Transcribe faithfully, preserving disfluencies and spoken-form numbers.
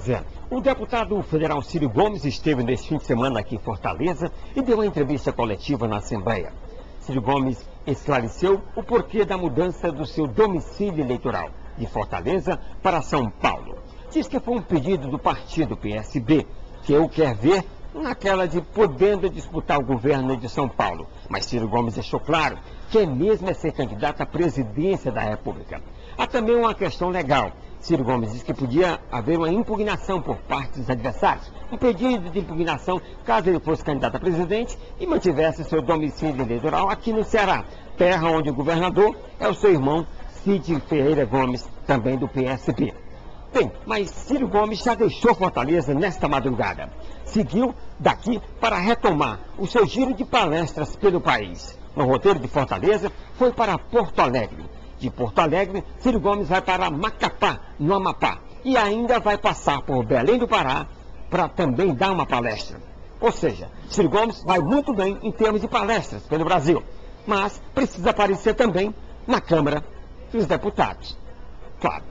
Pois é, o deputado federal Ciro Gomes esteve neste fim de semana aqui em Fortaleza e deu uma entrevista coletiva na Assembleia. Ciro Gomes esclareceu o porquê da mudança do seu domicílio eleitoral, de Fortaleza para São Paulo. Diz que foi um pedido do partido P S B, que o quer ver naquela de podendo disputar o governo de São Paulo. Mas Ciro Gomes deixou claro que é mesmo é ser candidato à presidência da República. Há também uma questão legal. Ciro Gomes disse que podia haver uma impugnação por parte dos adversários, um pedido de impugnação caso ele fosse candidato a presidente e mantivesse seu domicílio eleitoral aqui no Ceará, terra onde o governador é o seu irmão Cid Ferreira Gomes, também do P S B. Bem, mas Ciro Gomes já deixou Fortaleza nesta madrugada. Seguiu daqui para retomar o seu giro de palestras pelo país. No roteiro de Fortaleza, foi para Porto Alegre. De Porto Alegre, Ciro Gomes vai para Macapá, no Amapá. E ainda vai passar por Belém do Pará para também dar uma palestra. Ou seja, Ciro Gomes vai muito bem em termos de palestras pelo Brasil. Mas precisa aparecer também na Câmara dos Deputados. Claro.